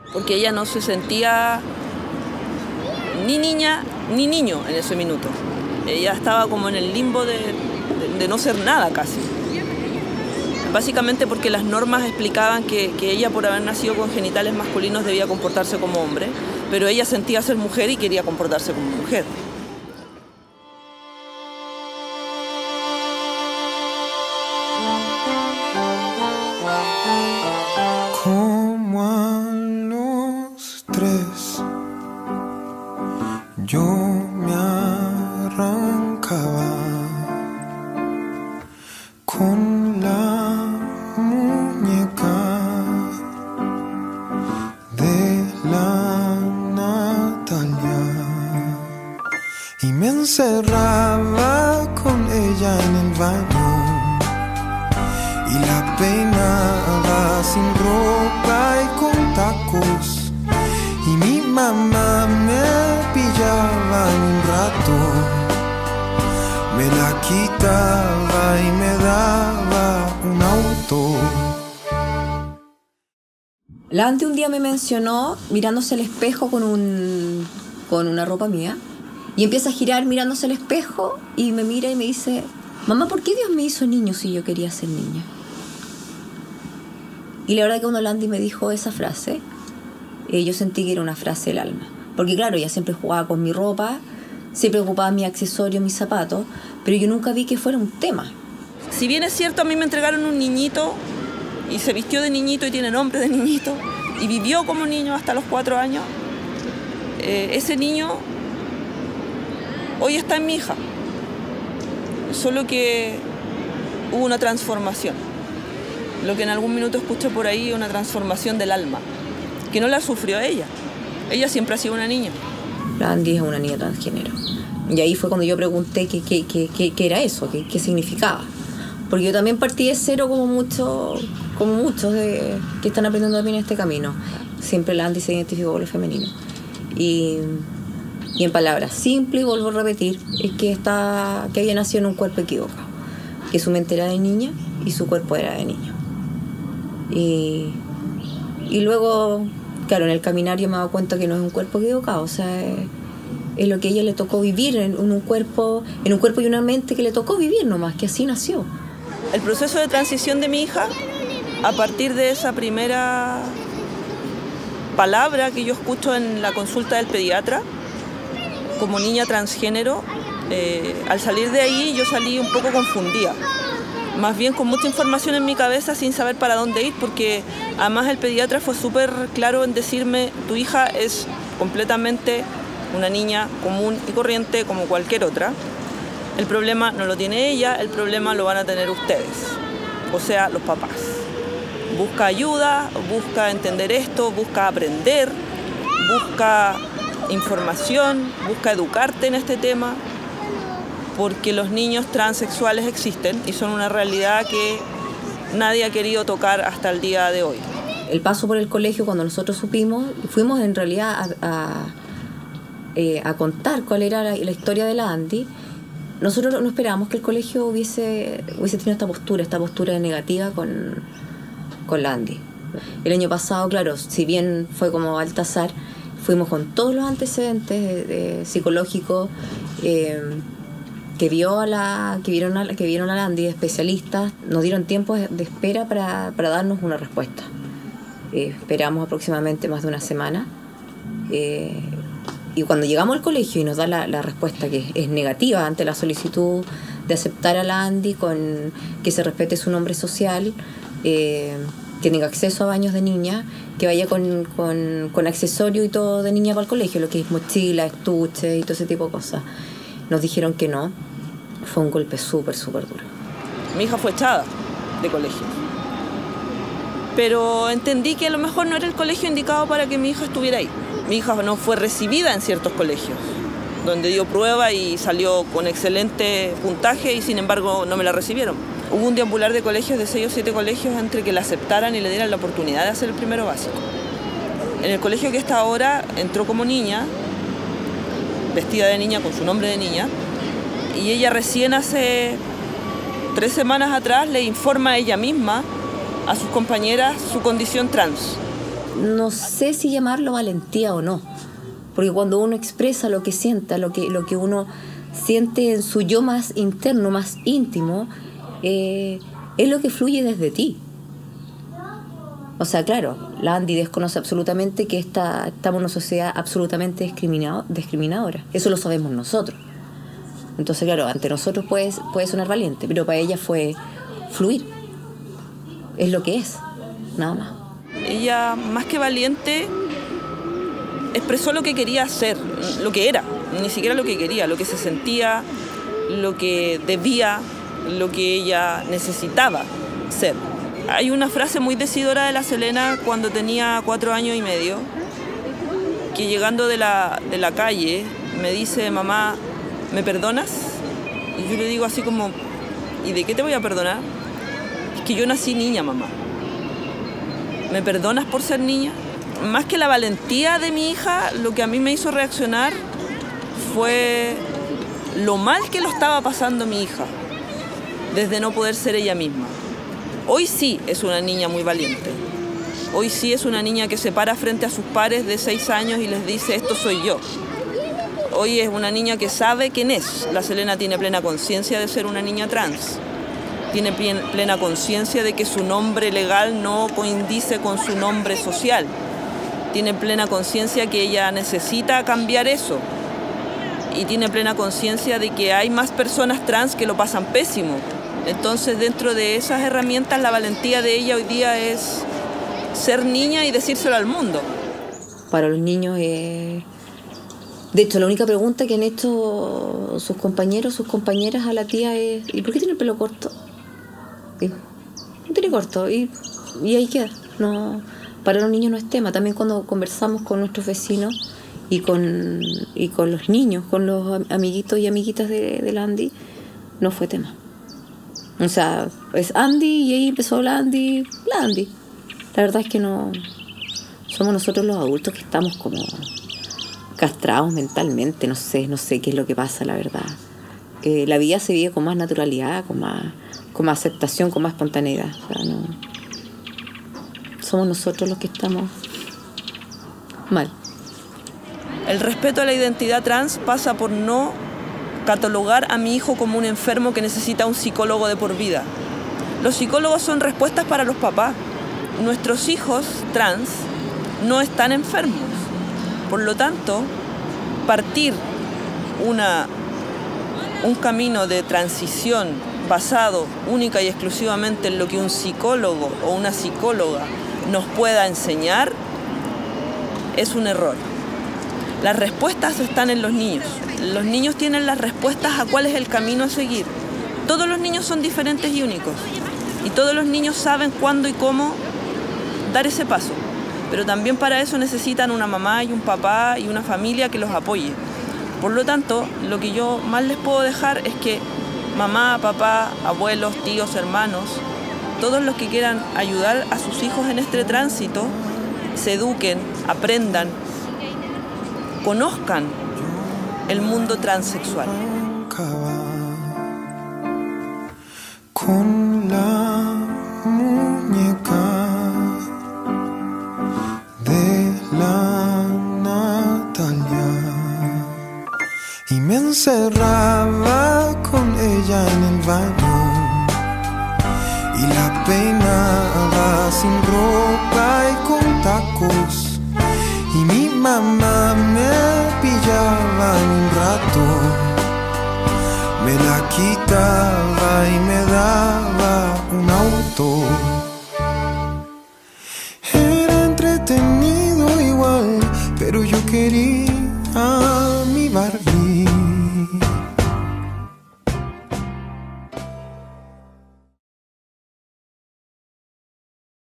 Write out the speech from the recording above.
porque ella no se sentía ni niña ni niño en ese minuto. Ella estaba como en el limbo de no ser nada casi. Básicamente porque las normas explicaban que ella, por haber nacido con genitales masculinos, debía comportarse como hombre, pero ella sentía ser mujer y quería comportarse como mujer. Como a los 3 yo me arrancaba con la muñeca de la Natalia y me encerraba con ella en el baño y la peinaba sin ropa y con tacos, y mi mamá me pillaba en un rato, me la quitaba y me daba un auto. La Andy un día me mencionó mirándose al espejo con una ropa mía, y empieza a girar mirándose al espejo y me mira y me dice: mamá, ¿por qué Dios me hizo niño si yo quería ser niña? Y la verdad que cuando Landy me dijo esa frase, yo sentí que era una frase del alma. Porque claro, ella siempre jugaba con mi ropa, siempre ocupaba mis accesorios, mis zapatos, pero yo nunca vi que fuera un tema. Si bien es cierto, a mí me entregaron un niñito y se vistió de niñito y tiene nombre de niñito y vivió como niño hasta los 4 años, ese niño hoy está en mi hija. Solo que hubo una transformación. Lo que en algún minuto escuché por ahí, una transformación del alma, que no la sufrió ella. Ella siempre ha sido una niña. La Andy es una niña transgénero. Y ahí fue cuando yo pregunté qué era eso, qué significaba. Porque yo también partí de cero como muchos que están aprendiendo también este camino. Siempre la Andy se identificó con lo femenino. Y en palabras simples, vuelvo a repetir, es que había nacido en un cuerpo equivocado. Que su mente era de niña y su cuerpo era de niño. Y luego, claro, en el caminar yo me he dado cuenta que no es un cuerpo equivocado, o sea, es lo que a ella le tocó vivir en un cuerpo y una mente que le tocó vivir nomás, que así nació. El proceso de transición de mi hija, a partir de esa primera palabra que yo escucho en la consulta del pediatra, como niña transgénero, al salir de ahí yo salí un poco confundida. Más bien con mucha información en mi cabeza sin saber para dónde ir, porque además el pediatra fue súper claro en decirme: tu hija es completamente una niña común y corriente como cualquier otra. El problema no lo tiene ella, el problema lo van a tener ustedes, o sea, los papás. Busca ayuda, busca entender esto, busca aprender, busca información, busca educarte en este tema, porque los niños transexuales existen y son una realidad que nadie ha querido tocar hasta el día de hoy. El paso por el colegio, cuando nosotros supimos, fuimos en realidad a contar cuál era la historia de la Andy. Nosotros no esperábamos que el colegio hubiese tenido esta postura negativa con la Andy. El año pasado, claro, si bien fue como Baltasar, fuimos con todos los antecedentes psicológicos que vieron a la Andy, especialistas. Nos dieron tiempo de espera para darnos una respuesta. Esperamos aproximadamente más de una semana. Y cuando llegamos al colegio y nos da la respuesta que es negativa ante la solicitud de aceptar a la Andy, con que se respete su nombre social, que tenga acceso a baños de niña, que vaya con accesorio y todo de niña para el colegio, lo que es mochila, estuche y todo ese tipo de cosas. Nos dijeron que no. Fue un golpe súper duro. Mi hija fue echada de colegio. Pero entendí que a lo mejor no era el colegio indicado para que mi hija estuviera ahí. Mi hija no fue recibida en ciertos colegios, donde dio prueba y salió con excelente puntaje y sin embargo no me la recibieron. Hubo un deambular de colegios, de 6 o 7 colegios, entre que la aceptaran y le dieran la oportunidad de hacer el primero básico. En el colegio que está ahora entró como niña, vestida de niña, con su nombre de niña, y ella recién hace 3 semanas atrás le informa a ella misma, a sus compañeras, su condición trans. no sé si llamarlo valentía o no, porque cuando uno expresa lo que sienta, lo que uno siente en su yo más interno, más íntimo, es lo que fluye desde ti. O sea, claro, la Andy desconoce absolutamente que estamos en una sociedad absolutamente discriminadora. Eso lo sabemos nosotros. Entonces, claro, ante nosotros puede sonar valiente, pero para ella fue fluir. Es lo que es, nada más. Ella, más que valiente, expresó lo que quería hacer, lo que era, ni siquiera lo que quería, lo que se sentía, lo que debía, lo que ella necesitaba ser. Hay una frase muy decidora de la Selena cuando tenía 4 años y medio, que llegando de la calle me dice: mamá, ¿me perdonas? Y yo le digo así como: ¿y de qué te voy a perdonar? Es que yo nací niña, mamá. ¿Me perdonas por ser niña? Más que la valentía de mi hija, lo que a mí me hizo reaccionar fue lo mal que lo estaba pasando mi hija, desde no poder ser ella misma. Hoy sí es una niña muy valiente. Hoy sí es una niña que se para frente a sus pares de 6 años y les dice: esto soy yo. Hoy es una niña que sabe quién es. La Selena tiene plena conciencia de ser una niña trans. Tiene plena conciencia de que su nombre legal no coincide con su nombre social. Tiene plena conciencia que ella necesita cambiar eso. Y tiene plena conciencia de que hay más personas trans que lo pasan pésimo. Entonces, dentro de esas herramientas, la valentía de ella hoy día es ser niña y decírselo al mundo. Para los niños De hecho, la única pregunta que han hecho sus compañeros, sus compañeras a la tía es: ¿y por qué tiene el pelo corto? No tiene corto, y ahí queda. No, para los niños no es tema. También cuando conversamos con nuestros vecinos y con los niños, con los amiguitos y amiguitas de la Andy, no fue tema. O sea, es Andy y ahí empezó a hablar Andy, la Andy. La verdad es que no somos nosotros los adultos que estamos como castrados mentalmente, no sé qué es lo que pasa, la verdad. La vida se vive con más naturalidad, con más aceptación, con más espontaneidad. O sea, no, somos nosotros los que estamos mal. El respeto a la identidad trans pasa por no catalogar a mi hijo como un enfermo que necesita un psicólogo de por vida. Los psicólogos son respuestas para los papás. Nuestros hijos trans no están enfermos. Por lo tanto, partir un camino de transición basado única y exclusivamente en lo que un psicólogo o una psicóloga nos pueda enseñar es un error. Las respuestas están en los niños. Los niños tienen las respuestas a cuál es el camino a seguir. Todos los niños son diferentes y únicos. Y todos los niños saben cuándo y cómo dar ese paso. Pero también para eso necesitan una mamá y un papá y una familia que los apoye. Por lo tanto, lo que yo más les puedo dejar es que mamá, papá, abuelos, tíos, hermanos, todos los que quieran ayudar a sus hijos en este tránsito, se eduquen, aprendan, conozcan el mundo transexual. Con la muñeca de la Natalia y me encerraba con ella en el baño y la peinaba sin ropa y con tacos y mi mamá me pillaba en un rato, me la quitaba y me daba un auto. Era entretenido igual, pero yo quería